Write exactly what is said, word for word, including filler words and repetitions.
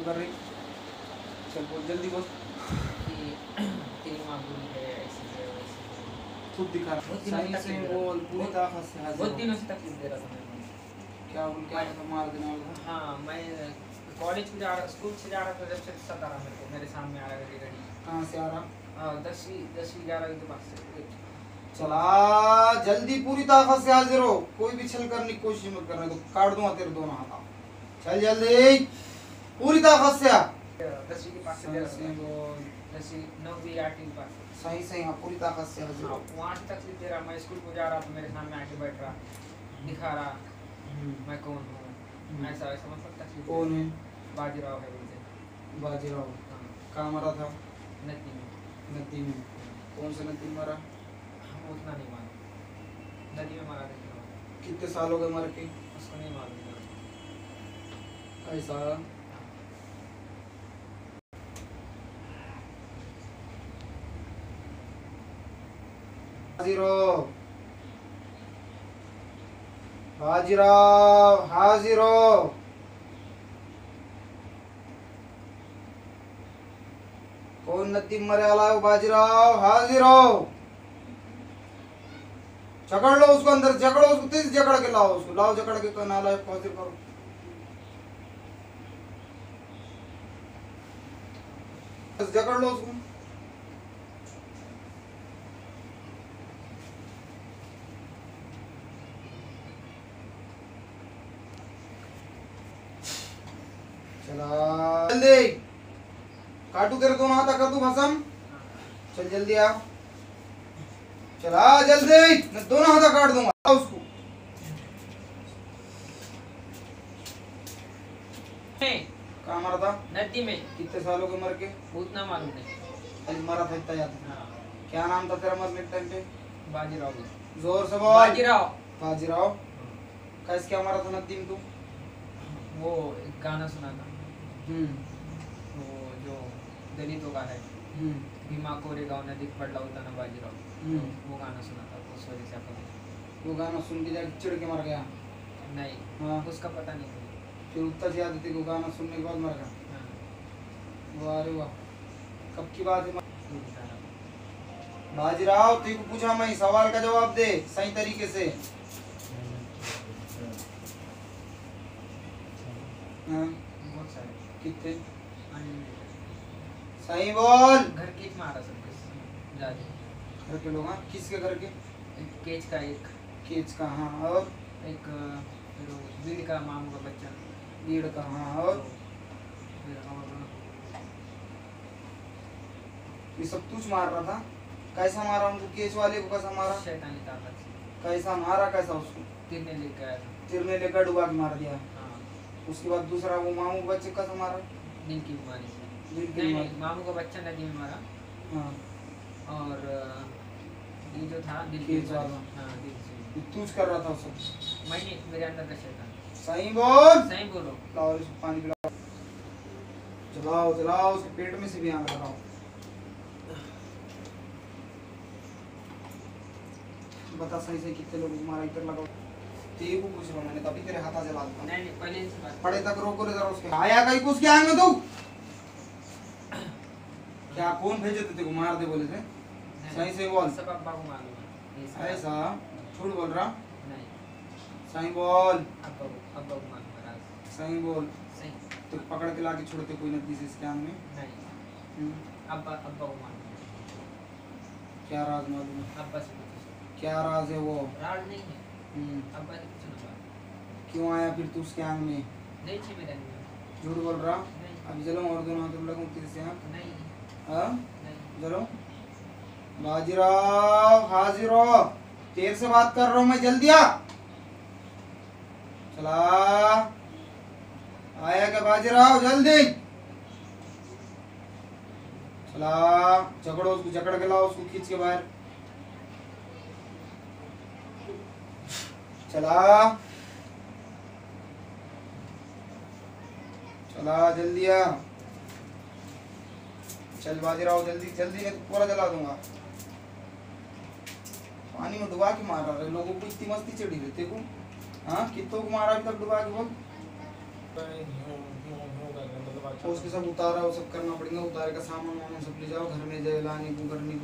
कर रही? चल बोल जल्दी बोल। तेरी माँ बुरी है, ऐसी है वैसी है। खुद दिखा रहा सही से बोल, पूरी ताकत से हाजिर। बहुत दिनों से तकलीफ दे रहा था मैं। क्या बोल क्या था मार देने वाला? हाँ मैं कॉलेज से जा रहा, स्कूल से जा रहा था, जब से सता रहा मेरे को, मेरे सामने आ रहा गाड़ी गाड़ी। कहाँ से आ रहा? हाँ दसवीं दसवीं ग्यारहवीं के पास से। चला जल्दी पूरी ताकत से हाजिर हो, कोई भी छल करने की कोशिश मत करना तो काट दूंगा तेरे दोनों हाथ। चल जल्दी पूरी ताकत से आ। दसवीं के पास से दे रहा था वो, दसवीं नौवीं आठवीं के पास। सही सही हाँ पूरी ताकत से हाजिर हो। वहाँ से तकलीफ दे रहा, मैं स्कूल को जा रहा तो मेरे सामने आके बैठ रहा, दिखा रहा मैं कौन हूँ, ऐसा वैसा मतलब तकलीफ। कौन है? बाजीराव है बोलते। बाजीराव। हाँ कहाँ मरा था? नदी में। नदी में? कौन सा नदी में मरा? हम उतना नहीं मालूम, नदी में मारा था। कितने साल हो गए मर के? उसको नहीं मालूम। ऐसा हाजिर हो बाजीराव, हाजिर हो। कौन नदी मरे वाला है? बाजीराव हाजिर हो। जकड़ लो उसको, अंदर जकड़ो उसको, तेज जकड़ के लाओ उसको, लाओ जकड़ के नाला हाजिर करो। जकड़ लो उसको। चला जल्दी, काटू तेरे दोनों हाथ कर दूं भसम। चल जल्दी आ, चला जल्दी, मैं दोनों हाथ काट दूंगा उसको। कहाँ मरा था? नदी में। कितने सालों के मर के? उतना मालूम नहीं। अरे मरा था इतना याद है। क्या नाम था तेरा मरने के टाइम पे? बाजीराव। जोर से बोल। बाजीराव। बाजीराव। कैसे क्या मरा था नदी में तू? वो एक गाना सुना था, हम्म वो जो दलितों का है, भीमा कोरे गाँव नदी पड़ला होता ना बाजीराव, वो गाना सुना था, उस वजह से अपन। वो गाना सुन के जाके चिढ़ के मर गया? नहीं हाँ उसका पता नहीं मुझे। फिर उत्तर से याद थी वो गाना सुनने के बाद मर गया? हाँ। वाह रे वाह, कब की बात है? बाजीराव तेरे को पूछा मैं, सवाल का जवाब दे सही तरीके से। हाँ बहुत सारे। कितने? अनलिमिटेड। सही बोल। घर के मारा सब कुछ ज्यादा। घर के लोग? हाँ किसके घर के? एक केच का, एक केच का हाँ, और एक फिर वो बीड़ का मामू का बच्चा। बीड़ का हाँ, और फिर और ये सब तुझ मार रहा था? कैसा मारा उनको? केच वाले को कैसा मारा? शैतानी ताकत से। कैसा मारा? कैसा उसको? तिरने लेके आया था। तिरने लेकर डुबा के मार दिया? हाँ। उसके बाद दूसरा वो मामू के बच्चे कैसा मारा? दिल की बीमारी से। दिल की नहीं बीमारी? नहीं, मामू का बच्चा नदी में मारा। हाँ और ये जो था दिल की केच बीमारी। वाला? हाँ दिल से। ये तुझ कर रहा था सब? मैं नहीं, मेरे अंदर का शैतान। सही बोल। सही बोलो। लाओ इसको पानी पिलाओ, चलाओ चलाओ, उसके पेट में से भी आना लगाओ। बता सही से कितने लोगों को मारा? इधर लगाओ। तेरे को पूछ रहा हूं मैंने, तभी तेरे हाथ जला दूंगा। नहीं नहीं, पहले इनसे बात। पड़े तक रोको रे जरा उसके। आया कहीं कुछ के आंग में तू? क्या कौन भेजे थे तेरे को मार दे बोले थे? सही से बोल। सब अब्बा को मालूम है। ऐसा झूठ बोल रहा? नहीं सही बोल। अब्बा को, अब्बा को मालूम है राज। सही बोल। सही। तो पकड़ के लाके छोड़ते कोई नदी से इसके आंग में? नहीं हम्म, अब्बा, अब्बा को मालूम है। क्या राज मालूम है? अब्बा से पूछो। क्या राज है वो? राज नहीं है, हम्म, अब्बा से पूछो ना बात। क्यों आया फिर तू उसके आंग में? नहीं थी मेरे अंदर। झूठ बोल रहा? नहीं अभी चलो और दोनों हाथ लगूं तेरे से आंख? नहीं हाँ नहीं। चलो। बाजीराव हाजिर हो, तेरे से बात कर रहा हूँ मैं, जल्दी आ। चला आया क्या बाजीराव? जल्दी चला, जकड़ो उसको, जकड़ के लाओ उसको, खींच के बाहर। चला चला जल्दी आ। चल बाजीराव जल्दी जल्दी, मैं पूरा जला दूंगा। पानी में डुबा के मार रहा है लोगों को, इतनी मस्ती चढ़ी रहते को। हाँ कितनों को मारा अभी तक डुबा के? बोल। और उसके सब उतारा वो सब करना पड़ेगा, उतारे का सामान वामान सब ले जाओ घर में, जलाने को करने को